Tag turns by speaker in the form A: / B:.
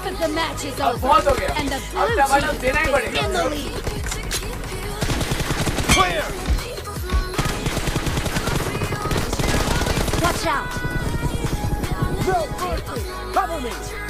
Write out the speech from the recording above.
A: Half of the match is
B: अब
A: over,
B: बहुत हो गया
A: and the
B: अब
A: blue
B: डबल
A: team
B: देना ही
A: is
B: पड़ेगा
A: in the lead.
C: Clear!
A: Watch out!
C: No mercy! Cover me!